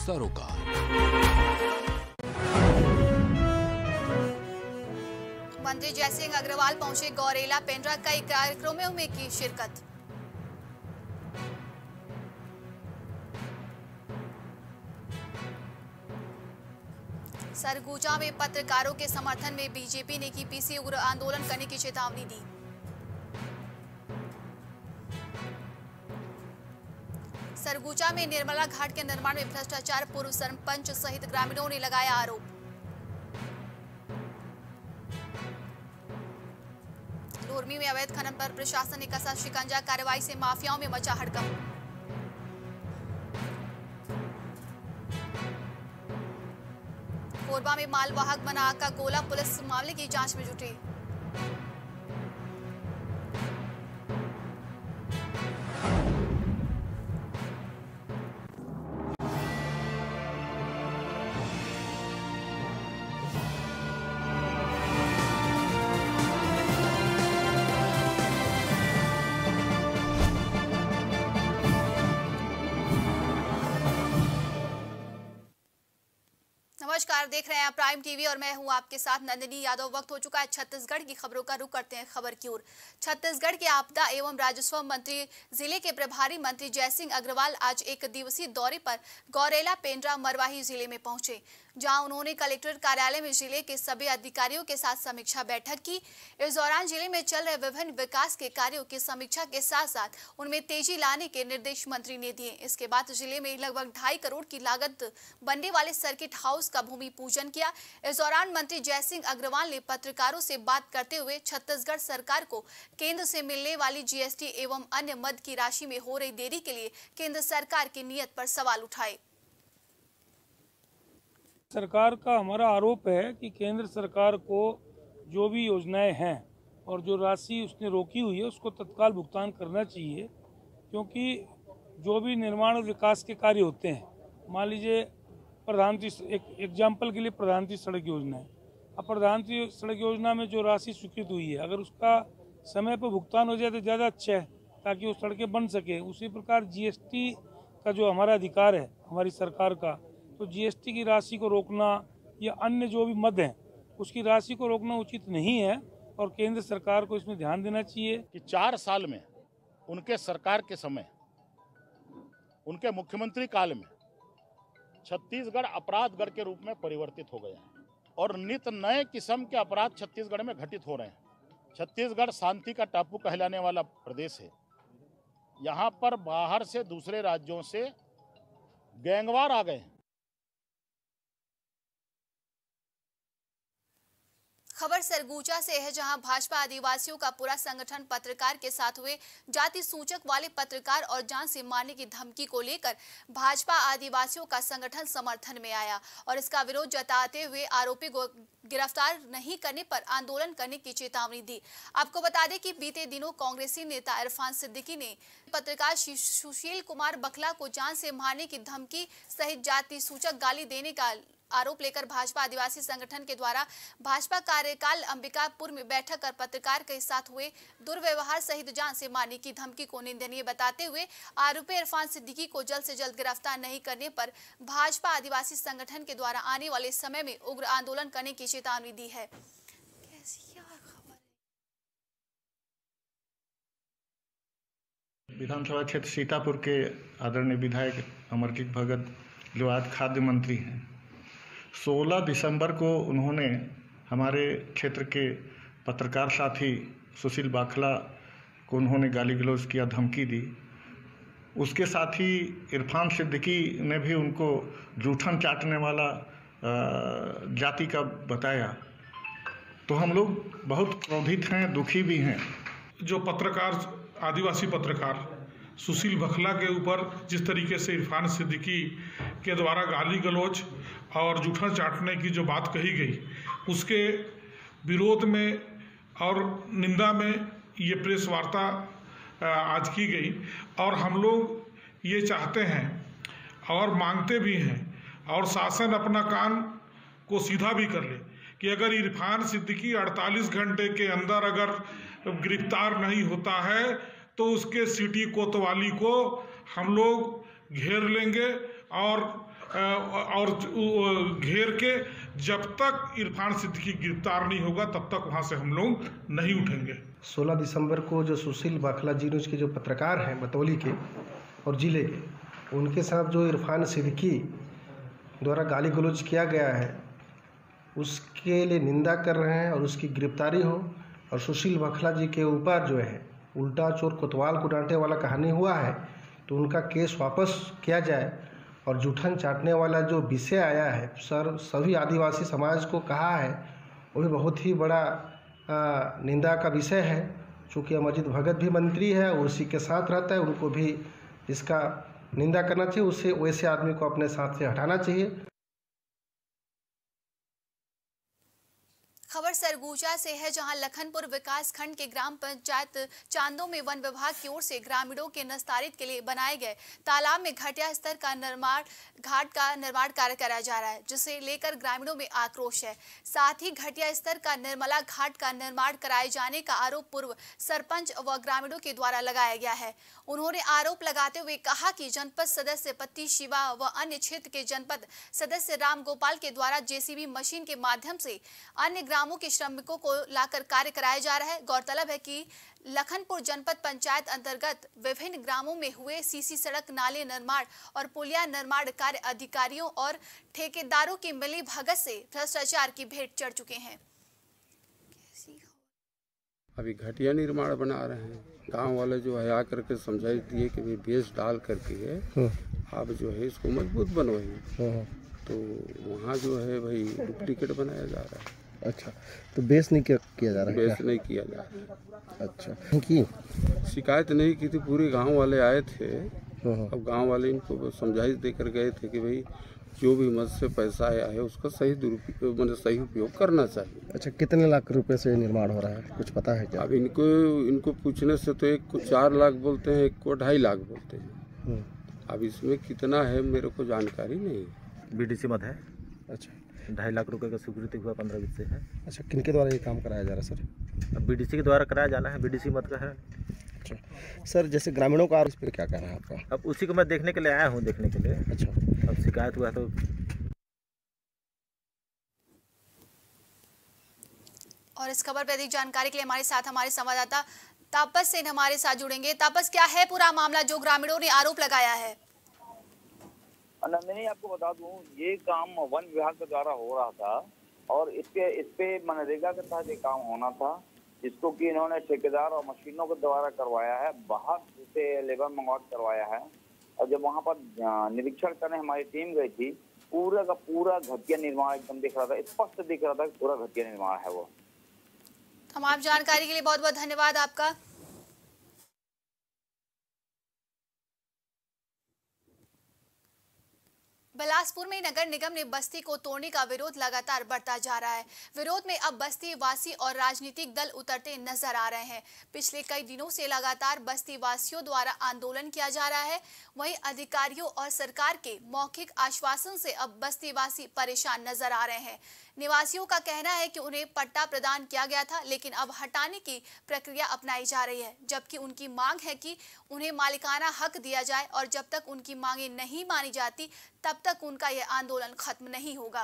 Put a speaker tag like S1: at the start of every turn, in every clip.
S1: सरोकार।
S2: मंत्री जयसिंह अग्रवाल पहुंचे गौरेला पेंड्रा, कई कार्यक्रमों में की शिरकत। सरगुजा में पत्रकारों के समर्थन में बीजेपी ने की पीसी, उग्र आंदोलन करने की चेतावनी दी। सरगुजा में निर्मला घाट के निर्माण में भ्रष्टाचार, पूर्व सरपंच सहित ग्रामीणों ने लगाया आरोप। लोरमी में अवैध खनन पर प्रशासन ने कसा शिकंजा, कार्रवाई से माफियाओं में मचा हड़कंप। कोरबा में मालवाहक बना आका गोला, पुलिस मामले की जांच में जुटी। नमस्कार, देख रहे हैं प्राइम टीवी और मैं हूं आपके साथ नंदिनी यादव। वक्त हो चुका है छत्तीसगढ़ की खबरों का। रुख करते हैं खबर की ओर। छत्तीसगढ़ के आपदा एवं राजस्व मंत्री जिले के प्रभारी मंत्री जयसिंह अग्रवाल आज एक दिवसीय दौरे पर गौरेला पेंड्रा मरवाही जिले में पहुंचे, जहां उन्होंने कलेक्टर कार्यालय में जिले के सभी अधिकारियों के साथ समीक्षा बैठक की। इस दौरान जिले में चल रहे विभिन्न विकास के कार्यों की समीक्षा के साथ साथ उनमें तेजी लाने के निर्देश मंत्री ने दिए। इसके बाद जिले में लगभग 2.5 करोड़ की लागत बनने वाले सर्किट हाउस का भूमि पूजन किया। इस दौरान मंत्री जयसिंह अग्रवाल ने पत्रकारों से बात करते हुए छत्तीसगढ़ सरकार को केंद्र से मिलने वाली जीएसटी एवं अन्य मद की राशि में हो रही देरी के लिए केंद्र सरकार की नीयत पर सवाल उठाए।
S3: सरकार का हमारा आरोप है कि केंद्र सरकार को जो भी योजनाएं हैं और जो राशि उसने रोकी हुई है उसको तत्काल भुगतान करना चाहिए, क्योंकि जो भी निर्माण और विकास के कार्य होते हैं, मान लीजिए प्रधानमंत्री एक एग्जाम्पल के लिए प्रधानमंत्री सड़क योजना है। अब प्रधानमंत्री सड़क योजना में जो राशि स्वीकृत हुई है, अगर उसका समय पर भुगतान हो जाए तो ज़्यादा अच्छा है, ताकि वो सड़कें बन सके। उसी प्रकार जीएसटी का जो हमारा अधिकार है हमारी सरकार का, तो जीएसटी की राशि को रोकना या अन्य जो भी मद हैं उसकी राशि को रोकना उचित नहीं है और केंद्र सरकार को इसमें ध्यान देना चाहिए
S4: कि 4 साल में उनके सरकार के समय, उनके मुख्यमंत्री काल में छत्तीसगढ़ अपराधगढ़ के रूप में परिवर्तित हो गया है और नित नए किस्म के अपराध छत्तीसगढ़ में घटित हो रहे हैं। छत्तीसगढ़ शांति का टापू कहलाने वाला प्रदेश है। यहाँ पर बाहर से दूसरे राज्यों से गैंगवार आ गए हैं।
S2: खबर सरगुजा से है, जहां भाजपा आदिवासियों का पूरा संगठन पत्रकार के साथ हुए जाति सूचक वाले पत्रकार और जान से मारने की धमकी को लेकर भाजपा आदिवासियों का संगठन समर्थन में आया और इसका विरोध जताते हुए आरोपी को गिरफ्तार नहीं करने पर आंदोलन करने की चेतावनी दी। आपको बता दें कि बीते दिनों कांग्रेसी नेता इरफान सिद्दीकी ने पत्रकार सुशील कुमार बखला को जान से मारने की धमकी सहित जाति सूचक गाली देने का आरोप लेकर भाजपा आदिवासी संगठन के द्वारा भाजपा कार्यकाल अंबिकापुर में बैठक कर पत्रकार के साथ हुए दुर्व्यवहार सहित जान से मारने की धमकी को निंदनीय बताते हुए आरोपी इरफान सिद्दीकी को जल्द से जल्द गिरफ्तार नहीं करने पर भाजपा आदिवासी संगठन के द्वारा आने वाले समय में उग्र आंदोलन करने की चेतावनी दी है।
S5: विधानसभा क्षेत्र सीतापुर के आदरणीय विधायक अमरजीत भगत जो आज खाद्य मंत्री हैं, 16 दिसंबर को उन्होंने हमारे क्षेत्र के पत्रकार साथी सुशील बाखला को उन्होंने गाली गलौज किया, धमकी दी। उसके साथ ही इरफान सिद्दीकी ने भी उनको जूठन चाटने वाला जाति का बताया। तो हम लोग बहुत क्रोधित हैं, दुखी भी हैं।
S6: जो पत्रकार, आदिवासी पत्रकार सुशील बखला के ऊपर जिस तरीके से इरफान सिद्दीकी के द्वारा गाली गलौज और जूठन चाटने की जो बात कही गई, उसके विरोध में और निंदा में ये प्रेस वार्ता आज की गई। और हम लोग ये चाहते हैं और मांगते भी हैं और शासन अपना कान को सीधा भी कर ले कि अगर इरफान सिद्दीकी 48 घंटे के अंदर अगर गिरफ्तार नहीं होता है तो उसके सिटी कोतवाली को हम लोग घेर लेंगे और और घेर के जब तक इरफान सिद्दीकी गिरफ्तार नहीं होगा तब तक वहाँ से हम लोग नहीं उठेंगे।
S1: 16 दिसंबर को जो सुशील बखला जी न्यूज़ के जो पत्रकार हैं बतौली के और ज़िले के, उनके साथ जो इरफान सिद्दीकी द्वारा गाली गलौज किया गया है उसके लिए निंदा कर रहे हैं और उसकी गिरफ्तारी हो। और सुशील बखला जी के ऊपर जो है उल्टा चोर कोतवाल को डांटे वाला कहानी हुआ है तो उनका केस वापस किया जाए। और जूठन चाटने वाला जो विषय आया है सभी आदिवासी समाज को कहा है वो भी बहुत ही बड़ा निंदा का विषय है। चूँकि अमरजीत भगत भी मंत्री है और उसी के साथ रहता है, उनको भी इसका निंदा करना चाहिए, उसे वैसे आदमी को अपने साथ से हटाना चाहिए।
S2: खबर सरगुजा से है, जहां लखनपुर विकास खंड के ग्राम पंचायत चांदो में वन विभाग की ओर से ग्रामीणों के निस्तारित के लिए बनाए गए तालाब में घटिया स्तर का घाट का निर्माण कार्य कराया जा रहा है, जिसे लेकर ग्रामीणों में आक्रोश है। साथ ही घटिया स्तर का निर्मला घाट का निर्माण कराए जाने का आरोप पूर्व सरपंच व ग्रामीणों के द्वारा लगाया गया है। उन्होंने आरोप लगाते हुए कहा कि जनपद सदस्य पत्ती शिवा व अन्य क्षेत्र के जनपद सदस्य राम गोपाल के द्वारा जेसीबी मशीन के माध्यम से अन्य ग्रामों के श्रमिकों को लाकर कार्य कराया जा रहा है। गौरतलब है कि लखनपुर जनपद पंचायत अंतर्गत विभिन्न ग्रामों में हुए सीसी सड़क, नाले निर्माण और पुलिया निर्माण कार्य अधिकारियों और ठेकेदारों की मिली भगत से भ्रष्टाचार की भेंट चढ़ चुके हैं।
S7: अभी घटिया निर्माण बना रहे हैं। गांव वाले जो है आकर के समझाई दिए कि भाई बेस डाल करके आप जो है इसको मजबूत बनवाइए, तो वहाँ जो है भाई डुप्लीकेट बनाया जा रहा है।
S1: अच्छा, तो बेस नहीं किया जा रहा है?
S7: बेस नहीं किया जा रहा है।
S1: अच्छा, की
S7: शिकायत नहीं की थी, पूरे गांव वाले आए थे। अब गांव वाले इनको समझाइश देकर गए थे कि भाई जो भी मद से पैसा आया है उसका सही दुरुपयोग मतलब सही उपयोग करना चाहिए।
S1: अच्छा, कितने लाख रुपए से निर्माण हो रहा है, कुछ पता है क्या?
S7: अब इनको पूछने से तो एक को 4 लाख बोलते हैं, एक को 2.5 लाख बोलते हैं। अब इसमें कितना है मेरे को जानकारी नहीं।
S8: बीडीसी मद है।
S1: अच्छा,
S8: 2.5 लाख रुपए का स्वीकृति हुआ 15 से है।
S1: अच्छा, किनके द्वारा ये काम कराया जा रहा है सर?
S8: अब बीडीसी के द्वारा कराया जाना है, बीडीसी मद का है।
S1: अच्छा सर, जैसे ग्रामीणों का इस पर क्या कहना है आपका?
S8: अब उसी को मैं देखने के लिए आया हूँ, देखने के लिए।
S1: अच्छा,
S8: अब शिकायत हुआ तो
S2: और इस खबर पर अधिक जानकारी के लिए हमारे साथ हमारे संवाददाता तापस सेन हमारे साथ जुड़ेंगे। तापस, क्या है पूरा मामला जो ग्रामीणों ने आरोप लगाया है?
S9: नंदिनी, आपको बता दूं, ये काम वन विभाग के द्वारा हो रहा था और इस पे मनरेगा के तहत ये काम होना था, जिसको कि इन्होंने ठेकेदार और मशीनों के द्वारा करवाया है, बाहर से लेबर मंगवा करवाया है। और जब वहां पर निरीक्षण करने हमारी टीम गई थी, पूरा का पूरा घटिया निर्माण एकदम दिख रहा था, स्पष्ट दिख रहा था, पूरा घटिया निर्माण है वो।
S2: तमाम जानकारी के लिए बहुत बहुत धन्यवाद आपका। बिलासपुर में नगर निगम ने बस्ती को तोड़ने का विरोध लगातार बढ़ता जा रहा है। विरोध में अब बस्ती वासी और राजनीतिक दल उतरते नजर आ रहे हैं। पिछले कई दिनों से लगातार बस्ती वासियों द्वारा आंदोलन किया जा रहा है। वहीं अधिकारियों और सरकार के मौखिक आश्वासन से अब बस्ती वासी परेशान नजर आ रहे हैं। निवासियों का कहना है कि उन्हें पट्टा प्रदान किया गया था, लेकिन अब हटाने की प्रक्रिया अपनाई जा रही है, जबकि उनकी मांग है कि उन्हें मालिकाना हक दिया जाए और जब तक उनकी मांगें नहीं मानी जाती तब तक उनका यह आंदोलन खत्म नहीं होगा।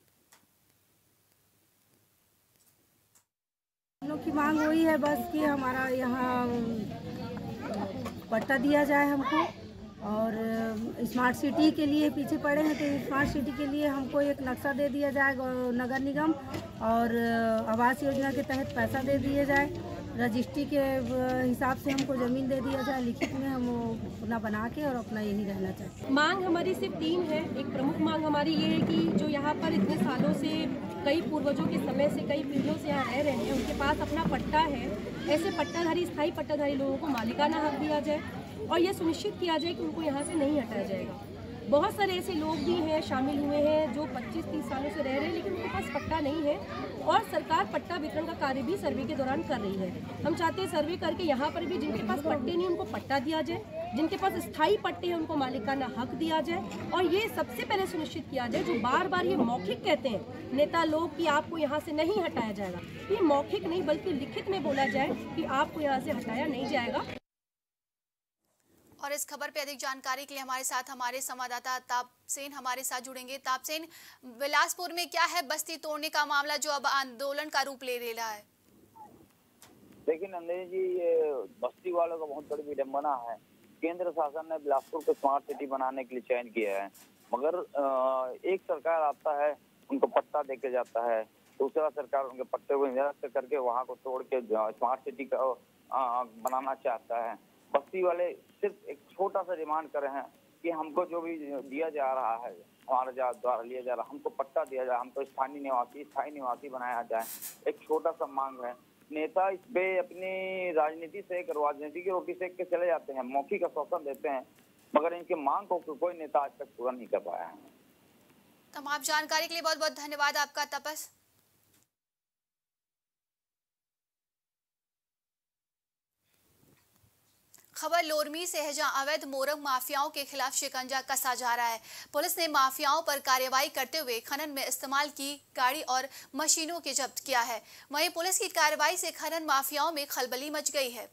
S10: हम लोग की मांग वही है बस कि हमारा यहाँ पट्टा दिया जाए हमको, और स्मार्ट सिटी के लिए पीछे पड़े हैं तो स्मार्ट सिटी के लिए हमको एक नक्शा दे दिया जाए नगर निगम, और आवास योजना के तहत पैसा दे दिया जाए, रजिस्ट्री के हिसाब से हमको ज़मीन दे दिया जाए, लिखित में हम अपना बना के और अपना यही रहना चाहते हैं।
S11: मांग हमारी सिर्फ 3 है। एक प्रमुख मांग हमारी ये है कि जो यहाँ पर इतने सालों से कई पूर्वजों के समय से कई पीढ़ियों से यहाँ रह रहे हैं, उनके पास अपना पट्टा है, ऐसे पट्टाधारी स्थायी पट्टाधारी लोगों को मालिकाना हक दिया जाए और यह सुनिश्चित किया जाए कि उनको यहाँ से नहीं हटाया जाएगा। बहुत सारे ऐसे लोग भी हैं, शामिल हुए हैं, जो 25-30 सालों से रह रहे हैं लेकिन उनके पास पट्टा नहीं है, और सरकार पट्टा वितरण का कार्य भी सर्वे के दौरान कर रही है। हम चाहते हैं सर्वे करके यहाँ पर भी जिनके पास पट्टे नहीं उनको पट्टा दिया जाए, जिनके पास स्थायी पट्टे हैं उनको मालिकाना हक दिया जाए, और ये सबसे पहले सुनिश्चित किया जाए, जो बार बार ये मौखिक कहते हैं नेता लोग कि आपको यहाँ से नहीं हटाया जाएगा, ये मौखिक नहीं बल्कि लिखित में बोला जाए कि आपको यहाँ से हटाया नहीं जाएगा।
S2: और इस खबर पे अधिक जानकारी के लिए हमारे साथ हमारे संवाददाता तापसेन हमारे साथ जुड़ेंगे। तापसेन, बिलासपुर में क्या है बस्ती तोड़ने का मामला जो अब आंदोलन का रूप ले रहा है?
S9: देखिए नंदिनी जी, ये बस्ती वालों का बहुत बड़ी विडंबना है। केंद्र शासन ने बिलासपुर को स्मार्ट सिटी बनाने के लिए चयन किया है, मगर एक सरकार आता है, उनको पट्टा देके जाता है, दूसरा सरकार उनके पट्टे को निरस्त करके वहां को तोड़ के स्मार्ट सिटी का बनाना चाहता है। बस्ती वाले सिर्फ एक छोटा सा डिमांड कर रहे हैं कि हमको जो भी दिया जा रहा है, हमारे द्वारा लिया जा रहा है, हमको पट्टा दिया जाए, हमको स्थायी निवासी बनाया जाए। एक छोटा सा मांग है। नेता इस पे अपनी राजनीति से राजनीति की रोटी सेक के चले जाते हैं, मौखिक आश्वासन देते हैं, मगर इनकी मांग को कोई नेता आज तक पूरा नहीं कर पाया है।
S2: तमाम जानकारी के लिए बहुत बहुत धन्यवाद आपका तपस। खबर लोरमी से है, जहां अवैध मोरंग माफियाओं के खिलाफ शिकंजा कसा जा रहा है। पुलिस ने माफियाओं पर कार्रवाई करते हुए खनन में इस्तेमाल की गाड़ी और मशीनों के जब्त किया है। वहीं पुलिस की कार्रवाई से खनन माफियाओं में खलबली मच गई है।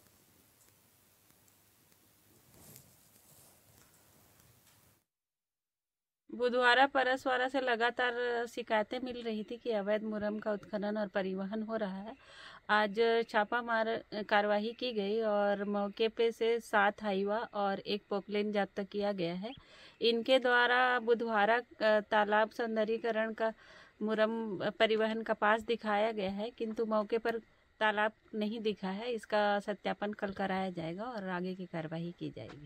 S12: बुधवारा परसवारा से लगातार शिकायतें मिल रही थी कि अवैध मुरम का उत्खनन और परिवहन हो रहा है। आज छापामार कार्रवाई की गई और मौके पे से 7 हाईवा और 1 पोकलेन जब्त किया गया है। इनके द्वारा बुधवारा तालाब सौंदर्यीकरण का मुरम परिवहन का पास दिखाया गया है, किंतु मौके पर तालाब नहीं दिखा है। इसका सत्यापन कल कराया जाएगा और आगे की कार्रवाई की जाएगी।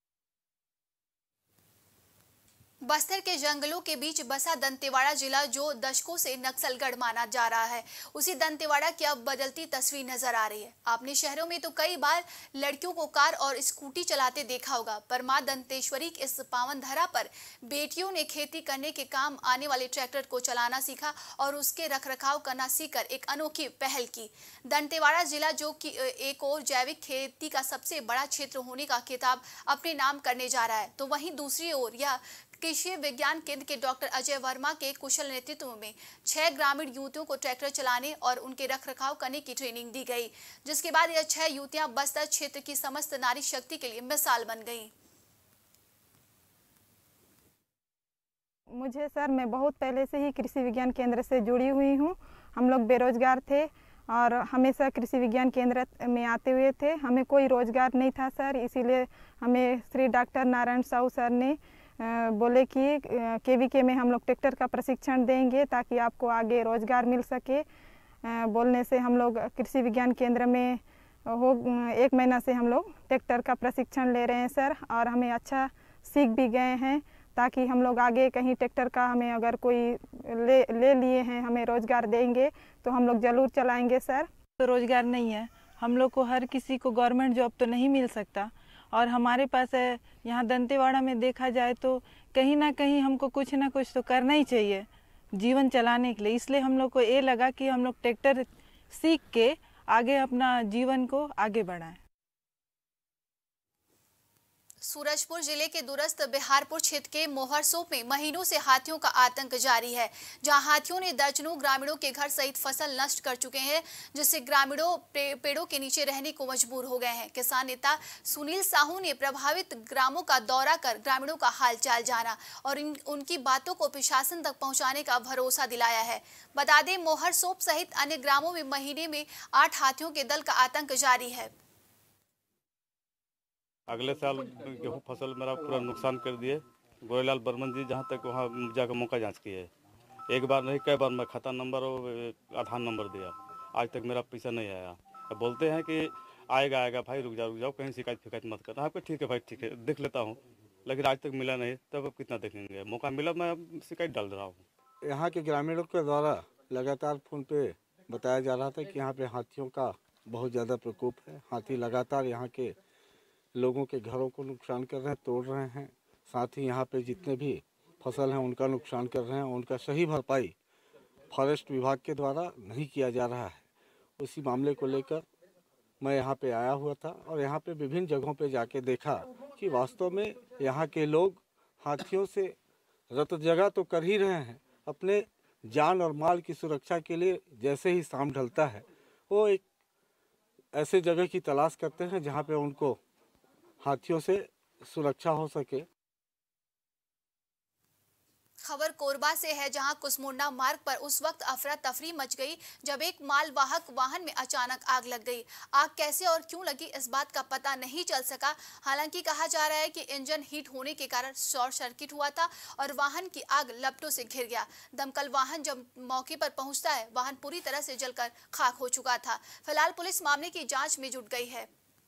S2: बस्तर के जंगलों के बीच बसा दंतेवाड़ा जिला, जो दशकों से नक्सलगढ़ माना जा रहा है, उसी दंतेवाड़ा की अब बदलती तस्वीर नजर आ रही है। आपने शहरों में तो कई बार लड़कियों को कार और स्कूटी चलाते देखा होगा, पर मां दंतेश्वरी की इस पावन धरा पर बेटियों ने खेती करने के काम आने वाले ट्रैक्टर को चलाना सीखा और उसके रखरखाव करना सीखकर एक अनोखी पहल की। दंतेवाड़ा जिला, जो कि एक और जैविक खेती का सबसे बड़ा क्षेत्र होने का खिताब अपने नाम करने जा रहा है, तो वहीं दूसरी ओर यह कृषि विज्ञान केंद्र के डॉक्टर अजय वर्मा के कुशल नेतृत्व में 6 ग्रामीण युवतियों को ट्रैक्टर चलाने और उनके रखरखाव करने की ट्रेनिंग दी गई, जिसके बाद यह 6 युवतियां बस्तर क्षेत्र की समस्त नारी शक्ति के लिए मिसाल बन गईं।
S13: मुझे सर, मैं बहुत पहले से ही कृषि विज्ञान केंद्र से जुड़ी हुई हूँ। हम लोग बेरोजगार थे और हमेशा कृषि विज्ञान केंद्र में आते हुए थे। हमें कोई रोजगार नहीं था सर, इसीलिए हमें श्री डॉक्टर नारायण साहू सर ने बोले कि केवीके में हम लोग ट्रैक्टर का प्रशिक्षण देंगे ताकि आपको आगे रोजगार मिल सके। बोलने से हम लोग कृषि विज्ञान केंद्र में 1 महीना से हम लोग ट्रैक्टर का प्रशिक्षण ले रहे हैं सर, और हमें अच्छा सीख भी गए हैं, ताकि हम लोग आगे कहीं ट्रैक्टर का हमें अगर कोई ले लिए हैं, हमें रोजगार देंगे तो हम लोग ज़रूर चलाएंगे सर।
S14: तो रोजगार नहीं है, हम लोग को हर किसी को गवर्नमेंट जॉब तो नहीं मिल सकता, और हमारे पास यहाँ दंतेवाड़ा में देखा जाए तो कहीं ना कहीं हमको कुछ ना कुछ तो करना ही चाहिए जीवन चलाने के लिए। इसलिए हम लोग को ये लगा कि हम लोग ट्रैक्टर सीख के आगे अपना जीवन को आगे बढ़ाएं।
S2: सूरजपुर जिले के दूरस्थ बिहारपुर क्षेत्र के मोहरसोप में महीनों से हाथियों का आतंक जारी है, जहां हाथियों ने दर्जनों ग्रामीणों के घर सहित फसल नष्ट कर चुके हैं, जिससे ग्रामीणों पेड़ों के नीचे रहने को मजबूर हो गए हैं। किसान नेता सुनील साहू ने प्रभावित ग्रामों का दौरा कर ग्रामीणों का हालचाल जाना और उनकी बातों को प्रशासन तक पहुँचाने का भरोसा दिलाया है। बता दें, मोहरसोप सहित अन्य ग्रामों में महीने में 8 हाथियों के दल का आतंक जारी है।
S15: अगले साल गेहूँ फसल मेरा पूरा नुकसान कर दिए। गोरेलाल बर्मन जी जहाँ तक वहाँ जाकर मौका जांच किए, एक बार नहीं कई बार मैं खाता नंबर और आधार नंबर दिया, आज तक मेरा पैसा नहीं आया। बोलते हैं कि आएगा भाई, रुक जाओ कहीं शिकायत मत करना। आपको ठीक है भाई, ठीक है देख लेता हूँ, लेकिन आज तक मिला नहीं, तब अब कितना देखेंगे। मौका मिला मैं शिकायत डाल रहा हूँ।
S16: यहाँ के ग्रामीणों के द्वारा लगातार फोन पे बताया जा रहा था कि यहाँ पे हाथियों का बहुत ज़्यादा प्रकोप है। हाथी लगातार यहाँ के लोगों के घरों को नुकसान कर रहे हैं, तोड़ रहे हैं, साथ ही यहाँ पे जितने भी फसल हैं उनका नुकसान कर रहे हैं। उनका सही भरपाई फॉरेस्ट विभाग के द्वारा नहीं किया जा रहा है। उसी मामले को लेकर मैं यहाँ पे आया हुआ था और यहाँ पे विभिन्न जगहों पे जाके देखा कि वास्तव में यहाँ के लोग हाथियों से रत जगह तो कर ही रहे हैं, अपने जान और माल की सुरक्षा के लिए जैसे ही शाम ढलता है वो एक ऐसे जगह की तलाश करते हैं जहाँ पे उनको हाथियों से सुरक्षा हो सके।
S2: खबर कोरबा से है, जहां कुसमुंडा मार्ग पर उस वक्त अफरा तफरी मच गई जब एक मालवाहक वाहन में अचानक आग लग गई। आग कैसे और क्यों लगी इस बात का पता नहीं चल सका। हालांकि कहा जा रहा है कि इंजन हीट होने के कारण शॉर्ट सर्किट हुआ था और वाहन की आग लपटों से घिर गया। दमकल वाहन जब मौके पर पहुंचता है, वाहन पूरी तरह से जलकर खाक हो चुका था। फिलहाल पुलिस मामले की जाँच में जुट गई है।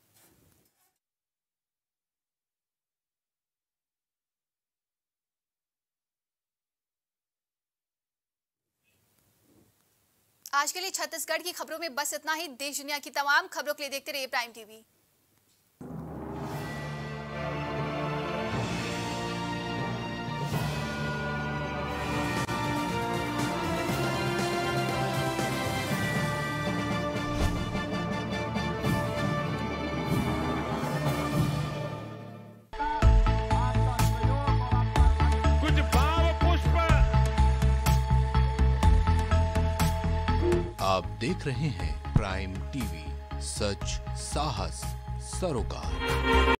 S2: आज के लिए छत्तीसगढ़ की खबरों में बस इतना ही। देश दुनिया की तमाम खबरों के लिए देखते रहिए प्राइम टीवी।
S17: आप देख रहे हैं प्राइम टीवी, सच साहस सरोकार।